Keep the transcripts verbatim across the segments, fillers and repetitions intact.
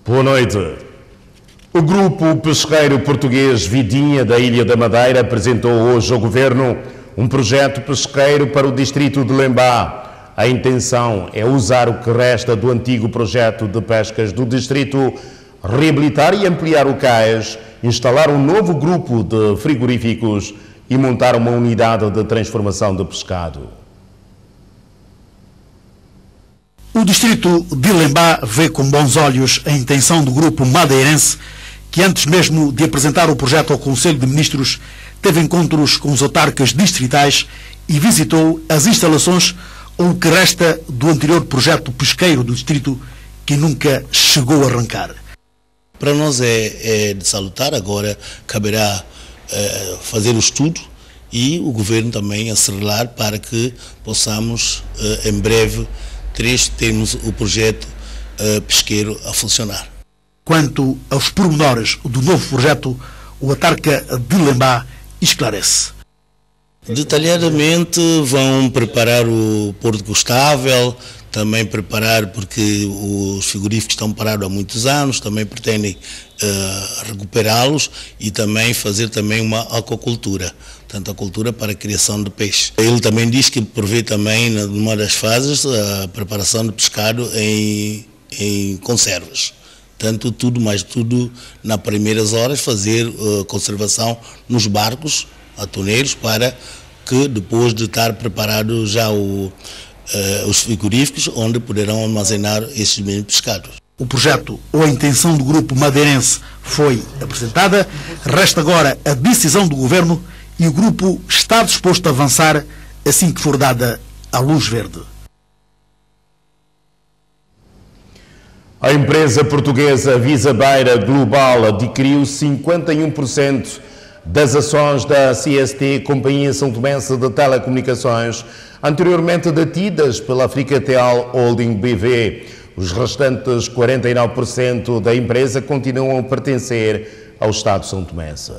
Boa noite. O grupo pesqueiro português Vidinha da Ilha da Madeira apresentou hoje ao Governo um projeto pesqueiro para o distrito de Lembá. A intenção é usar o que resta do antigo projeto de pescas do distrito, reabilitar e ampliar o cais, instalar um novo grupo de frigoríficos e montar uma unidade de transformação de pescado. O distrito de Lembá vê com bons olhos a intenção do grupo madeirense, que antes mesmo de apresentar o projeto ao Conselho de Ministros, teve encontros com os autarcas distritais e visitou as instalações ou o que resta do anterior projeto pesqueiro do distrito, que nunca chegou a arrancar. Para nós é, é de salutar. Agora caberá é, fazer o estudo e o Governo também acelerar para que possamos, é, em breve, três, termos o projeto uh, pesqueiro a funcionar. Quanto aos pormenores do novo projeto, o autarca de Lembá esclarece. Detalhadamente vão preparar o Porto Gustável, também preparar, porque os frigoríficos estão parados há muitos anos, também pretendem uh, recuperá-los e também fazer também uma aquacultura, portanto a cultura para a criação de peixe. Ele também diz que prevê também, numa das fases, a preparação de pescado em, em conservas. Tanto tudo, mais tudo, nas primeiras horas, fazer uh, conservação nos barcos atoneiros para que depois de estar preparado já o Uh, os frigoríficos, onde poderão armazenar esses mesmos pescados. O projeto ou a intenção do grupo madeirense foi apresentada, resta agora a decisão do Governo e o grupo está disposto a avançar assim que for dada a luz verde. A empresa portuguesa Visabeira Global adquiriu cinquenta e um por cento das ações da C S T, Companhia São Tomense de Telecomunicações, anteriormente detidas pela Africatel Holding B V. Os restantes quarenta e nove por cento da empresa continuam a pertencer ao Estado São Tomense.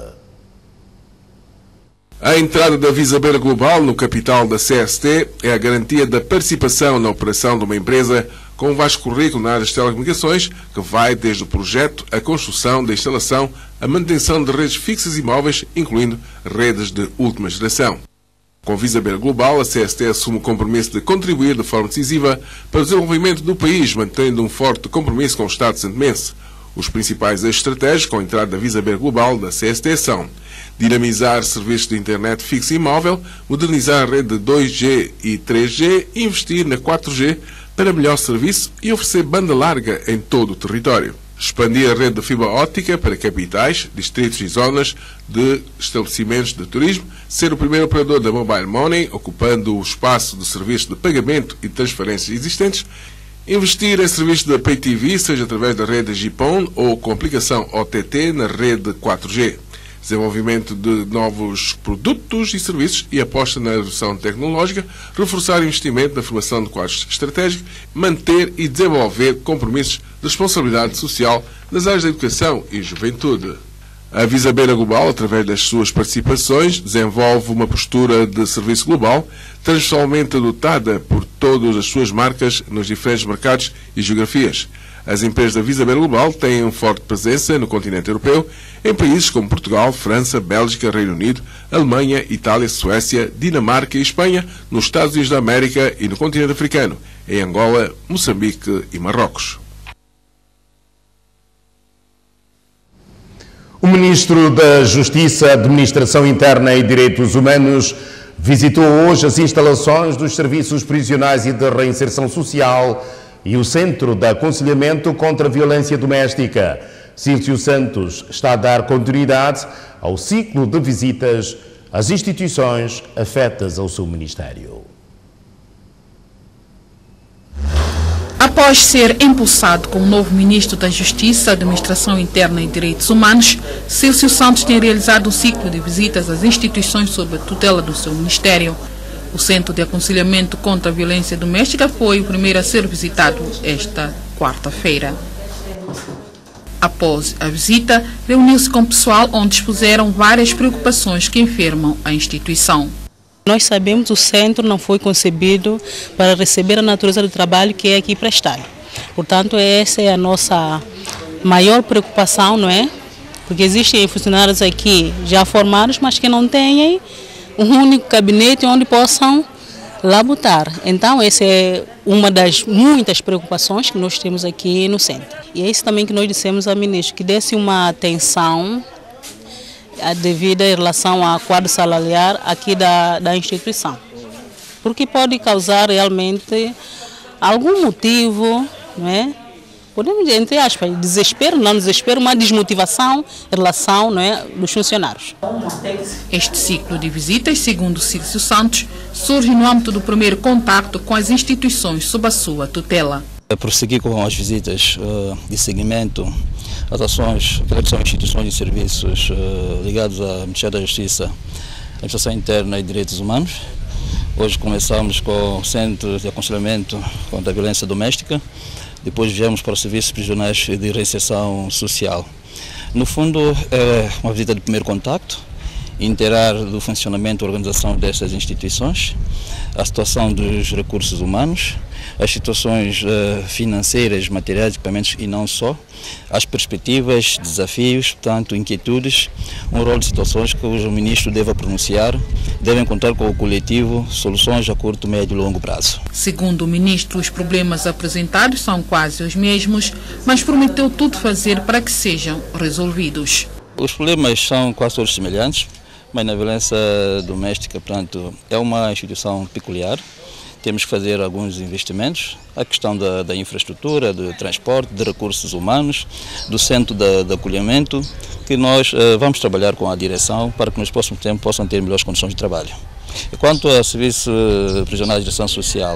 A entrada da Visabeira Global no capital da C S T é a garantia da participação na operação de uma empresa com um vasto currículo na área das telecomunicações, que vai desde o projeto, a construção, da instalação, a manutenção de redes fixas e móveis, incluindo redes de última geração. Com a Visabeira Global, a C S T assume o compromisso de contribuir de forma decisiva para o desenvolvimento do país, mantendo um forte compromisso com o Estado santomense. Os principais eixos estratégicos com a entrada da Visabeira Global da C S T são dinamizar serviços de internet fixa e móvel, modernizar a rede de dois G e três G, investir na quatro G para melhor serviço e oferecer banda larga em todo o território. Expandir a rede de fibra óptica para capitais, distritos e zonas de estabelecimentos de turismo, ser o primeiro operador da Mobile Money, ocupando o espaço de serviços de pagamento e transferências existentes, investir em serviços de Pay T V, seja através da rede GPON ou com aplicação O T T na rede quatro G. Desenvolvimento de novos produtos e serviços e aposta na redução tecnológica, reforçar o investimento na formação de quadros estratégicos, manter e desenvolver compromissos de responsabilidade social nas áreas da educação e juventude. A Visabeira Global, através das suas participações, desenvolve uma postura de serviço global, transversalmente adotada por todas as suas marcas nos diferentes mercados e geografias. As empresas da Visabeira Global têm uma forte presença no continente europeu, em países como Portugal, França, Bélgica, Reino Unido, Alemanha, Itália, Suécia, Dinamarca e Espanha, nos Estados Unidos da América e no continente africano, em Angola, Moçambique e Marrocos. O Ministro da Justiça, Administração Interna e Direitos Humanos visitou hoje as instalações dos Serviços Prisionais e de Reinserção Social e o Centro de Aconselhamento contra a Violência Doméstica. Cílcio Santos está a dar continuidade ao ciclo de visitas às instituições afetas ao seu Ministério. Após ser empossado como novo Ministro da Justiça, Administração Interna e Direitos Humanos, Cílcio Santos tem realizado um ciclo de visitas às instituições sob a tutela do seu Ministério. O Centro de Aconselhamento contra a Violência Doméstica foi o primeiro a ser visitado esta quarta-feira. Após a visita, reuniu-se com o pessoal onde expuseram várias preocupações que enfermam a instituição. Nós sabemos que o centro não foi concebido para receber a natureza do trabalho que é aqui prestado. Portanto, essa é a nossa maior preocupação, não é? Porque existem funcionários aqui já formados, mas que não têm um único gabinete onde possam labutar. Então, essa é uma das muitas preocupações que nós temos aqui no centro. E é isso também que nós dissemos ao ministro, que desse uma atenção devida em relação ao quadro salarial aqui da, da instituição. Porque pode causar realmente algum motivo, não é? Podemos, entre aspas, desespero, não desespero, uma desmotivação em relação, não é, dos funcionários. Este ciclo de visitas, segundo Cílcio Santos, surge no âmbito do primeiro contacto com as instituições sob a sua tutela. Prosseguir com as visitas uh, de seguimento às ações que são instituições e serviços uh, ligados ao Ministério da Justiça, Administração Interna e Direitos Humanos. Hoje começamos com o Centro de Aconselhamento contra a Violência Doméstica. Depois viemos para os serviços prisionais de reinserção social. No fundo, é uma visita de primeiro contacto, inteirar do funcionamento e organização destas instituições, a situação dos recursos humanos, as situações uh, financeiras, materiais, equipamentos e não só, as perspectivas, desafios, portanto, inquietudes, um rol de situações que o ministro deve pronunciar, deve encontrar com o coletivo soluções a curto, médio e longo prazo. Segundo o ministro, os problemas apresentados são quase os mesmos, mas prometeu tudo fazer para que sejam resolvidos. Os problemas são quase todos semelhantes, mas na violência doméstica, portanto, é uma instituição peculiar. Temos que fazer alguns investimentos, a questão da, da infraestrutura, do transporte, de recursos humanos, do centro de, de acolhimento, que nós uh, vamos trabalhar com a direção para que nos próximos tempos possam ter melhores condições de trabalho. E quanto ao Serviço Prisional de Gestão Social,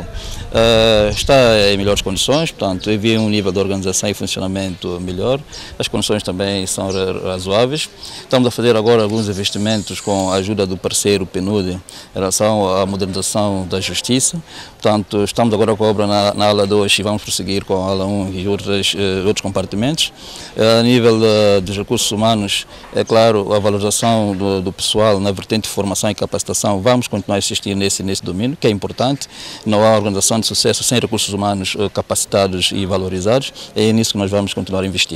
uh, está em melhores condições, portanto, havia um nível de organização e funcionamento melhor, as condições também são razoáveis. Estamos a fazer agora alguns investimentos com a ajuda do parceiro P N U D em relação à modernização da Justiça, portanto, estamos agora com a obra na, na ala dois e vamos prosseguir com a ala um e outros, uh, outros compartimentos. Uh, a nível uh, dos recursos humanos, é claro, a valorização do, do pessoal na vertente de formação e capacitação, vamos continuar a insistir nesse, nesse domínio, que é importante. Não há organização de sucesso sem recursos humanos capacitados e valorizados. É nisso que nós vamos continuar a investir.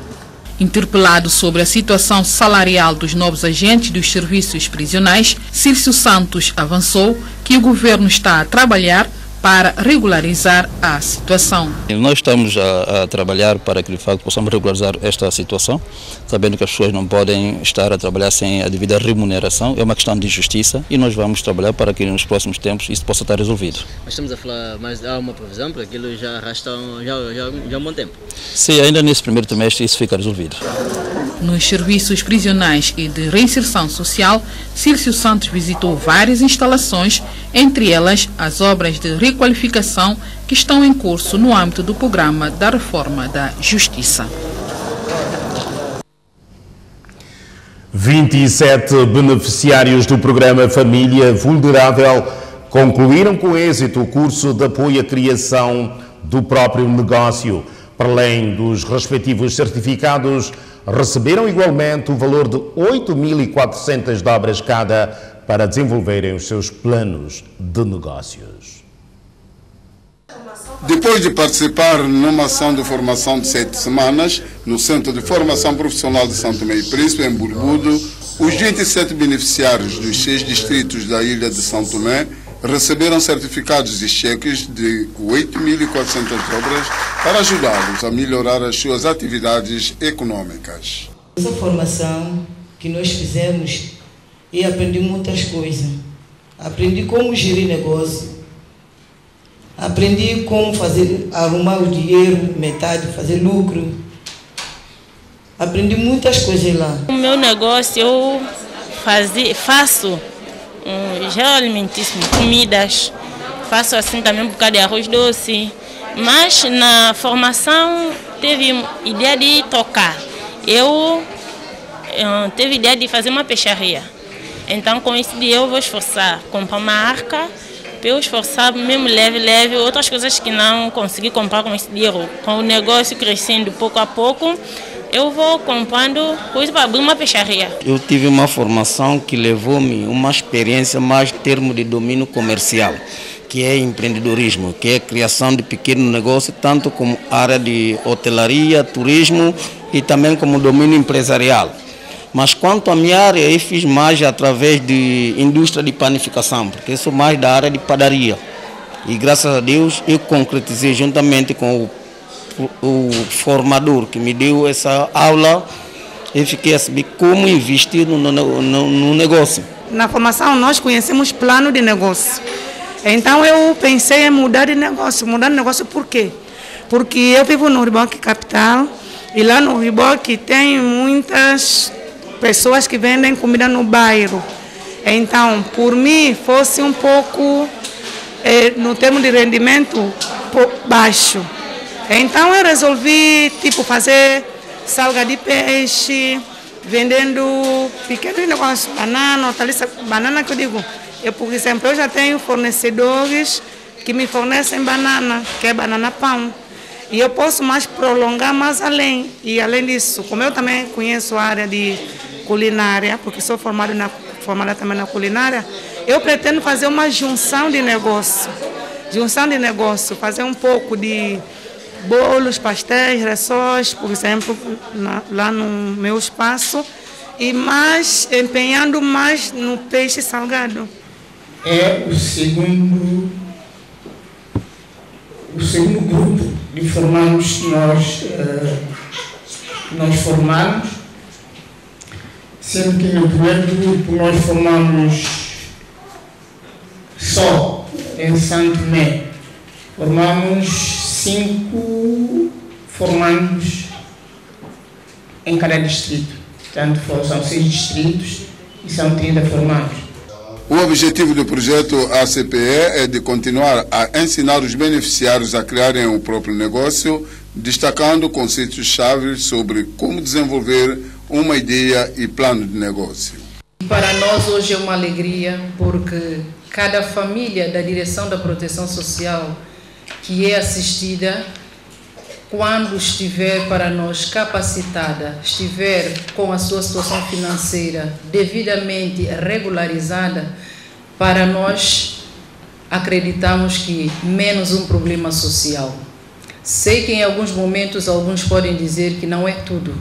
Interpelado sobre a situação salarial dos novos agentes dos serviços prisionais, Cílcio Santos avançou que o governo está a trabalhar para regularizar a situação. Nós estamos a, a trabalhar para que, de facto, possamos regularizar esta situação, sabendo que as pessoas não podem estar a trabalhar sem a devida remuneração. É uma questão de justiça e nós vamos trabalhar para que nos próximos tempos isso possa estar resolvido. Mas estamos a falar, mas há uma previsão para aquilo já arrasta já, já, já há um bom tempo? Sim, ainda nesse primeiro trimestre isso fica resolvido. Nos serviços prisionais e de reinserção social, Cílcio Santos visitou várias instalações, entre elas as obras de requalificação que estão em curso no âmbito do programa da reforma da Justiça. vinte e sete beneficiários do programa Família Vulnerável concluíram com êxito o curso de apoio à criação do próprio negócio. Para além dos respectivos certificados, receberam igualmente o valor de oito mil e quatrocentas dobras cada para desenvolverem os seus planos de negócios. Depois de participar numa ação de formação de sete semanas no Centro de Formação Profissional de São Tomé e Príncipe, em Burbudo, os vinte e sete beneficiários dos seis distritos da ilha de São Tomé receberam certificados e cheques de oito mil e quatrocentas dobras para ajudá-los a melhorar as suas atividades econômicas. Essa formação que nós fizemos, e aprendi muitas coisas. Aprendi como gerir negócio, aprendi como fazer, arrumar o dinheiro, metade, fazer lucro. Aprendi muitas coisas lá. O meu negócio eu fazia, faço Um, gel alimentício, comidas, faço assim também um bocado de arroz doce, mas na formação teve ideia de tocar. Eu, eu teve ideia de fazer uma peixaria, então com esse dia eu vou esforçar, comprar uma arca, para eu esforçar mesmo leve, leve, outras coisas que não consegui comprar com esse dinheiro. Com o negócio crescendo pouco a pouco, eu vou comprando coisa para abrir uma peixaria. Eu tive uma formação que levou-me uma experiência mais em termos de domínio comercial, que é empreendedorismo, que é criação de pequeno negócio, tanto como área de hotelaria, turismo e também como domínio empresarial. Mas quanto à minha área, eu fiz mais através de indústria de panificação, porque eu sou mais da área de padaria. E graças a Deus eu concretizei juntamente com o, o formador que me deu essa aula, eu fiquei a saber como investir no, no, no, no negócio. Na formação nós conhecemos plano de negócio. Então eu pensei em mudar de negócio. Mudar de negócio por quê? Porque eu vivo no Riboque Capital e lá no Riboque tem muitas pessoas que vendem comida no bairro. Então, por mim, fosse um pouco, eh, no termo de rendimento, baixo. Então eu resolvi tipo, fazer salga de peixe, vendendo pequenos negócios, banana, hortaliça, banana que eu digo. Eu, por exemplo, eu já tenho fornecedores que me fornecem banana, que é banana pão. E eu posso mais prolongar mais além. E além disso, como eu também conheço a área de culinária, porque sou formada, na, formada também na culinária, eu pretendo fazer uma junção de negócio. Junção de negócio, fazer um pouco de bolos, pastéis, ressóis, por exemplo, na, lá no meu espaço, e mais empenhando mais no peixe salgado. É o segundo, o segundo grupo de formandos que nós, uh, nós formamos, sendo que no primeiro grupo nós formamos só em Santo Tomé, formamos cinco formandos em cada distrito, portanto são seis distritos e são trinta formandos. O objetivo do projeto A C P E é de continuar a ensinar os beneficiários a criarem o próprio negócio, destacando conceitos-chave sobre como desenvolver uma ideia e plano de negócio. Para nós hoje é uma alegria porque cada família da Direção da Proteção Social que é assistida, quando estiver para nós capacitada, estiver com a sua situação financeira devidamente regularizada, para nós acreditamos que menos um problema social. Sei que em alguns momentos alguns podem dizer que não é tudo,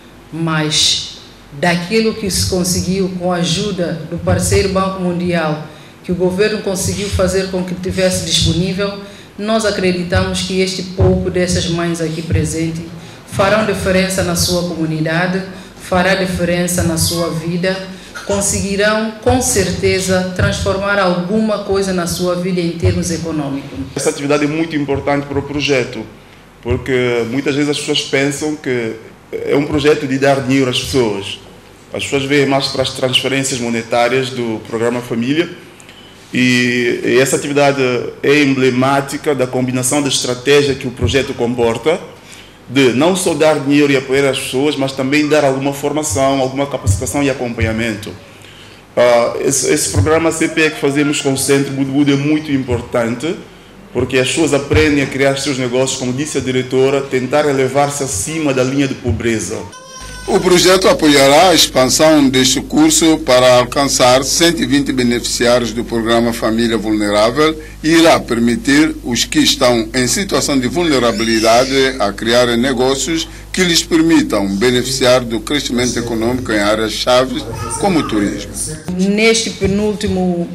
mas daquilo que se conseguiu com a ajuda do parceiro Banco Mundial, que o governo conseguiu fazer com que tivesse disponível, nós acreditamos que este pouco dessas mães aqui presentes farão diferença na sua comunidade, fará diferença na sua vida, conseguirão com certeza transformar alguma coisa na sua vida em termos econômicos. Essa atividade é muito importante para o projeto, porque muitas vezes as pessoas pensam que é um projeto de dar dinheiro às pessoas. As pessoas veem mais para as transferências monetárias do programa Família, e essa atividade é emblemática da combinação da estratégia que o projeto comporta, de não só dar dinheiro e apoiar as pessoas, mas também dar alguma formação, alguma capacitação e acompanhamento. Uh, esse, esse programa C P E que fazemos com o Centro Budbudo é muito importante, porque as pessoas aprendem a criar seus negócios, como disse a diretora, tentar elevar-se acima da linha de pobreza. O projeto apoiará a expansão deste curso para alcançar cento e vinte beneficiários do programa Família Vulnerável e irá permitir os que estão em situação de vulnerabilidade a criarem negócios que lhes permitam beneficiar do crescimento econômico em áreas-chave como o turismo. Neste penúltimo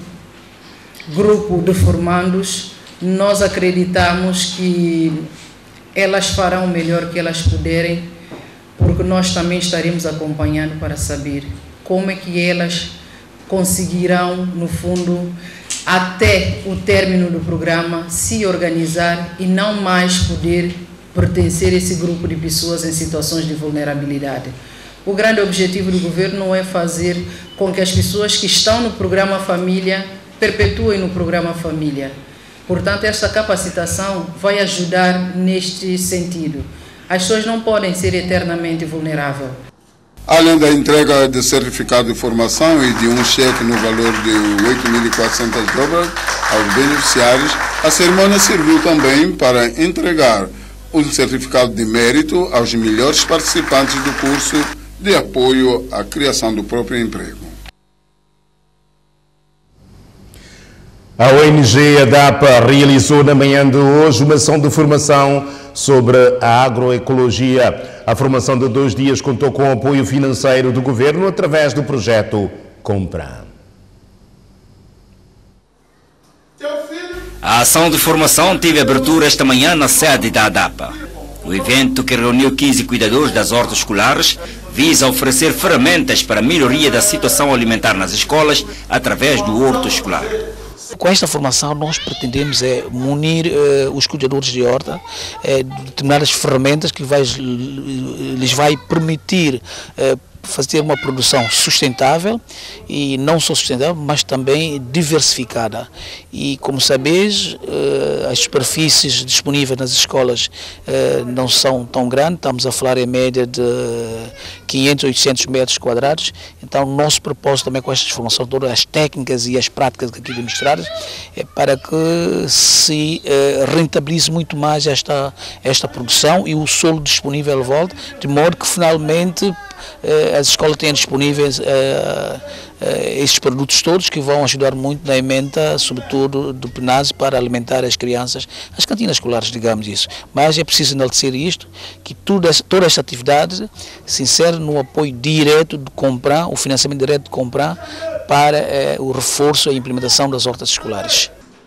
grupo de formandos, nós acreditamos que elas farão o melhor que elas puderem, porque nós também estaremos acompanhando para saber como é que elas conseguirão, no fundo, até o término do programa, se organizar e não mais poder pertencer a esse grupo de pessoas em situações de vulnerabilidade. O grande objetivo do governo é fazer com que as pessoas que estão no programa Família perpetuem no programa Família. Portanto, esta capacitação vai ajudar neste sentido. As pessoas não podem ser eternamente vulneráveis. Além da entrega de certificado de formação e de um cheque no valor de oito mil e quatrocentas dólares aos beneficiários, a cerimônia serviu também para entregar o certificado de mérito aos melhores participantes do curso de apoio à criação do próprio emprego. A O N G ADAPA realizou na manhã de hoje uma ação de formação sobre a agroecologia. A formação de dois dias contou com o apoio financeiro do governo através do projeto Compran. A ação de formação teve abertura esta manhã na sede da ADAPA. O evento, que reuniu quinze cuidadores das hortas escolares, visa oferecer ferramentas para a melhoria da situação alimentar nas escolas através do horto escolar. Com esta formação nós pretendemos é munir uh, os cuidadores de horta uh, de determinadas ferramentas que vai, lhes vai permitir uh, fazer uma produção sustentável, e não só sustentável, mas também diversificada. E como sabeis, as superfícies disponíveis nas escolas não são tão grandes, estamos a falar em média de quinhentos, oitocentos metros quadrados. Então o nosso propósito também com esta formação, todas as técnicas e as práticas aqui demonstradas, é para que se rentabilize muito mais esta, esta produção e o solo disponível volta, de modo que finalmente as escolas têm disponíveis uh, uh, estes produtos todos, que vão ajudar muito na emenda, sobretudo do PNASE, para alimentar as crianças, as cantinas escolares, digamos isso. Mas é preciso enaltecer isto, que toda, toda esta atividade se insere no apoio direto de Compran, o financiamento direto de Compran, para uh, o reforço e a implementação das hortas escolares.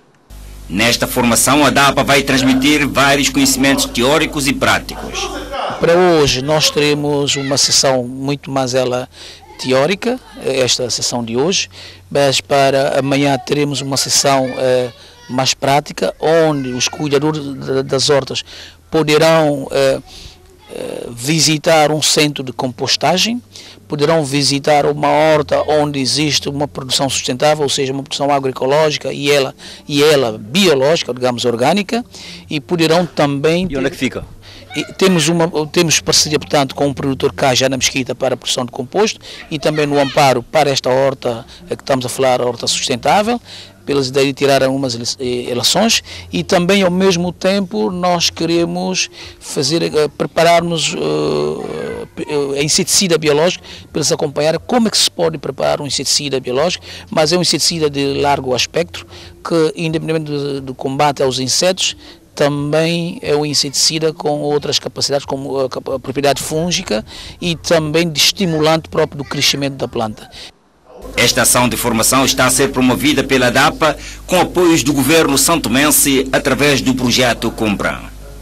Nesta formação, a ADAPA vai transmitir vários conhecimentos teóricos e práticos. Para hoje nós teremos uma sessão muito mais ela teórica, esta sessão de hoje, mas para amanhã teremos uma sessão eh, mais prática, onde os cuidadores das hortas poderão eh, eh, visitar um centro de compostagem, poderão visitar uma horta onde existe uma produção sustentável, ou seja, uma produção agroecológica e ela, e ela biológica, digamos, orgânica, e poderão também... E onde é que fica? E temos, uma, temos parceria, portanto, com o produtor cá já na Mesquita para a produção de composto, e também no amparo para esta horta que estamos a falar, a horta sustentável. Pelas daí tiraram algumas eleições, e também ao mesmo tempo nós queremos fazer, prepararmos uh, a inseticida biológico, para eles acompanhar como é que se pode preparar um inseticida biológico, mas é um inseticida de largo espectro, que independentemente do, do combate aos insetos, também é um inseticida com outras capacidades, como a, a propriedade fúngica e também de estimulante próprio do crescimento da planta. Esta ação de formação está a ser promovida pela ADAPA com apoios do governo santomense através do projeto Compran.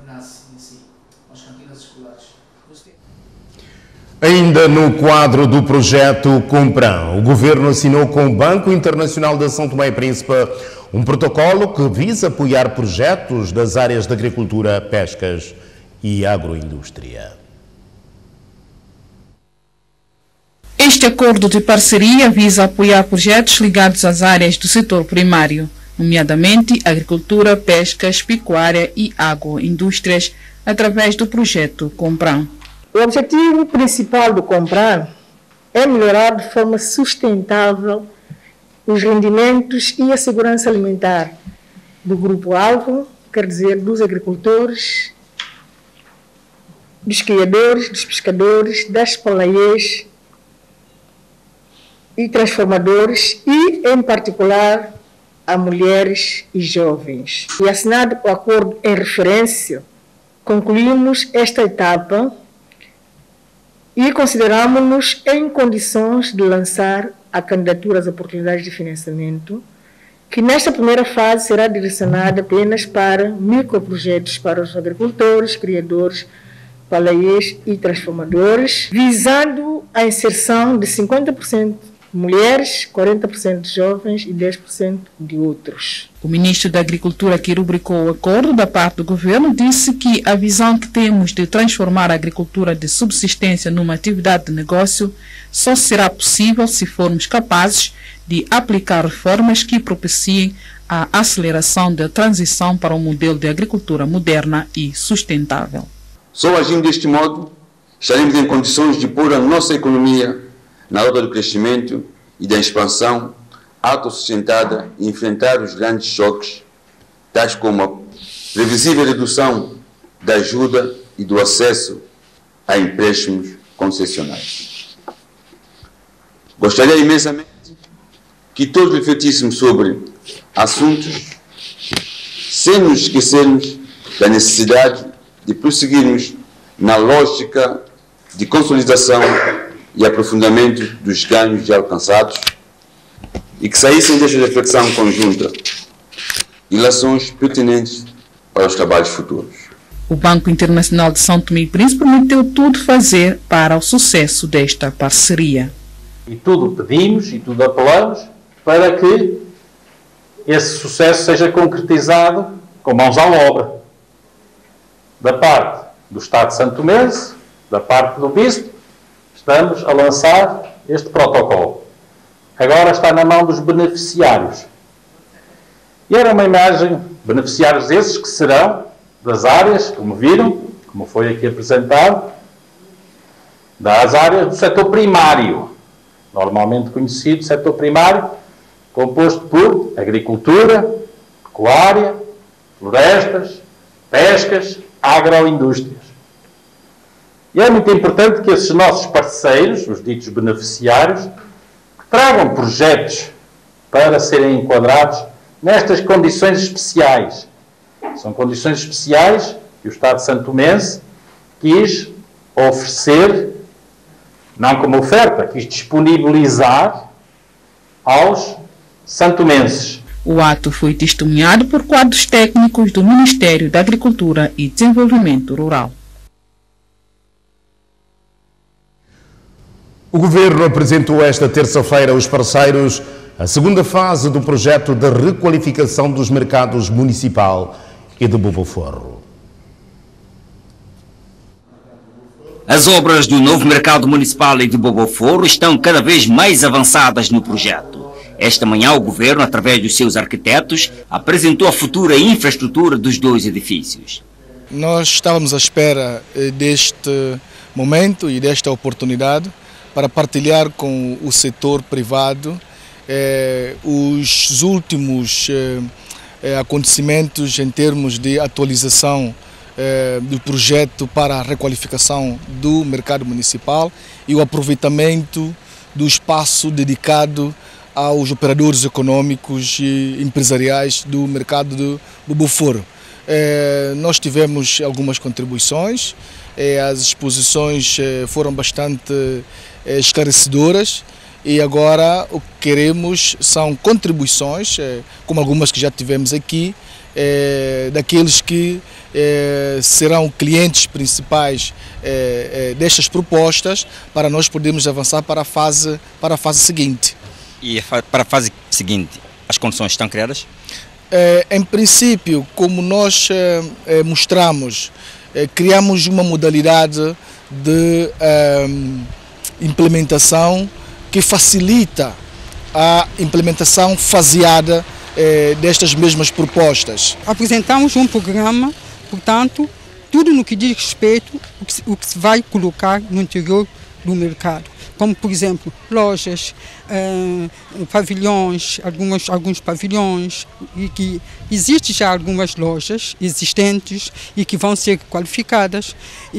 Ainda no quadro do projeto Compran, o governo assinou com o Banco Internacional de São Tomé e Príncipe um protocolo que visa apoiar projetos das áreas de agricultura, pescas e agroindústria. Este acordo de parceria visa apoiar projetos ligados às áreas do setor primário, nomeadamente agricultura, pescas, pecuária e agroindústrias, através do projeto Compran. O objetivo principal do Compran é melhorar de forma sustentável os rendimentos e a segurança alimentar do grupo-alvo, quer dizer, dos agricultores, dos criadores, dos pescadores, das poleiês e transformadores, e, em particular, a mulheres e jovens. E assinado o acordo em referência, concluímos esta etapa e consideramos-nos em condições de lançar a candidatura às oportunidades de financiamento, que nesta primeira fase será direcionada apenas para microprojetos para os agricultores, criadores, poleiês e transformadores, visando a inserção de cinquenta por cento mulheres, quarenta por cento de jovens e dez por cento de outros. O ministro da Agricultura, que rubricou o acordo da parte do governo, disse que a visão que temos de transformar a agricultura de subsistência numa atividade de negócio só será possível se formos capazes de aplicar reformas que propiciem a aceleração da transição para um modelo de agricultura moderna e sustentável. Só agindo deste modo, estaremos em condições de pôr a nossa economia na rota do crescimento e da expansão autossustentada e enfrentar os grandes choques, tais como a previsível redução da ajuda e do acesso a empréstimos concessionais. Gostaria imensamente que todos refletíssemos sobre assuntos sem nos esquecermos da necessidade de prosseguirmos na lógica de consolidação e aprofundamento dos ganhos já alcançados e que saíssem desta reflexão conjunta ilações pertinentes para os trabalhos futuros. O Banco Internacional de São Tomé e Príncipe prometeu tudo fazer para o sucesso desta parceria. E tudo pedimos e tudo apelamos para que esse sucesso seja concretizado com mãos à obra. Da parte do Estado santomense, da parte do Bispo, estamos a lançar este protocolo. Agora está na mão dos beneficiários. E era uma imagem, beneficiários esses que serão das áreas, como viram, como foi aqui apresentado, das áreas do setor primário, normalmente conhecido setor primário, composto por agricultura, pecuária, florestas, pescas, agroindústrias. E é muito importante que esses nossos parceiros, os ditos beneficiários, tragam projetos para serem enquadrados nestas condições especiais. São condições especiais que o Estado santomense quis oferecer, não como oferta, quis disponibilizar aos santomenses. O ato foi testemunhado por quadros técnicos do Ministério da Agricultura e Desenvolvimento Rural. O Governo apresentou esta terça-feira aos parceiros a segunda fase do projeto de requalificação dos mercados municipal e de Boboforro. As obras do novo mercado municipal e de Boboforro estão cada vez mais avançadas no projeto. Esta manhã o Governo, através dos seus arquitetos, apresentou a futura infraestrutura dos dois edifícios. Nós estávamos à espera deste momento e desta oportunidade para partilhar com o setor privado eh, os últimos eh, acontecimentos em termos de atualização eh, do projeto para a requalificação do mercado municipal e o aproveitamento do espaço dedicado aos operadores econômicos e empresariais do mercado do Boboforro. Eh, nós tivemos algumas contribuições, eh, as exposições eh, foram bastante eh, esclarecedoras e agora o que queremos são contribuições, eh, como algumas que já tivemos aqui, eh, daqueles que eh, serão clientes principais eh, eh, destas propostas para nós podermos avançar para a fase, para a fase seguinte. E para a fase seguinte, as condições estão criadas? É, em princípio, como nós é, é, mostramos, é, criamos uma modalidade de é, implementação que facilita a implementação faseada é, destas mesmas propostas. Apresentamos um programa, portanto, tudo no que diz respeito ao que, o que se vai colocar no interior do mercado. Como, por exemplo, lojas, eh, pavilhões, algumas, alguns pavilhões, e que existem já algumas lojas existentes e que vão ser qualificadas.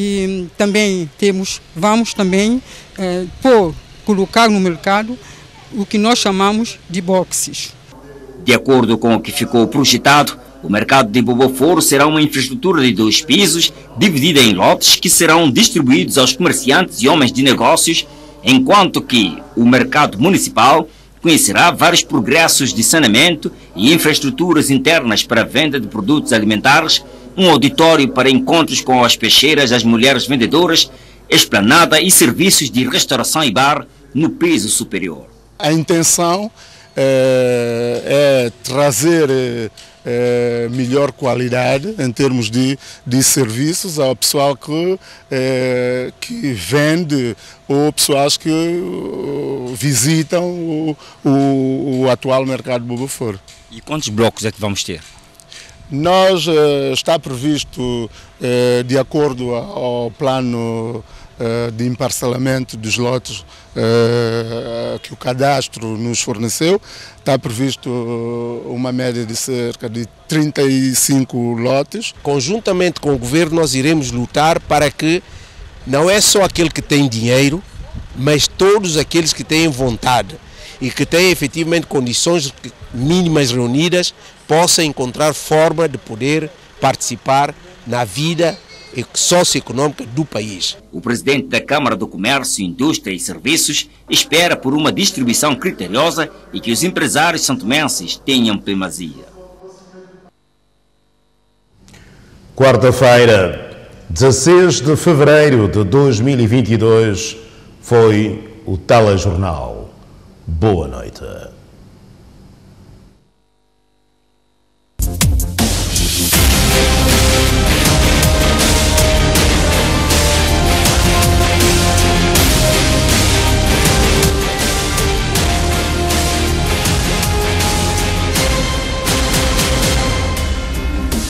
E também temos, vamos também eh, por colocar no mercado o que nós chamamos de boxes. De acordo com o que ficou projetado, o mercado de Boboforro será uma infraestrutura de dois pisos, dividida em lotes que serão distribuídos aos comerciantes e homens de negócios, enquanto que o mercado municipal conhecerá vários progressos de saneamento e infraestruturas internas para a venda de produtos alimentares, um auditório para encontros com as peixeiras, as mulheres vendedoras, esplanada e serviços de restauração e bar no piso superior. A intenção é, é trazer é, melhor qualidade em termos de, de serviços ao pessoal que, é, que vende ou pessoas que visitam o, o, o atual mercado de Boboforro. E quantos blocos é que vamos ter? Nós, está previsto, de acordo ao plano uh, de emparcelamento dos lotes uh, que o cadastro nos forneceu. Está previsto uma média de cerca de trinta e cinco lotes. Conjuntamente com o governo nós iremos lutar para que não é só aquele que tem dinheiro, mas todos aqueles que têm vontade e que têm efetivamente condições mínimas reunidas possam encontrar forma de poder participar na vida socioeconômica do país. O presidente da Câmara do Comércio, Indústria e Serviços espera por uma distribuição criteriosa e que os empresários santomenses tenham primazia. Quarta-feira, dezesseis de fevereiro de dois mil e vinte e dois, foi o Telejornal. Boa noite.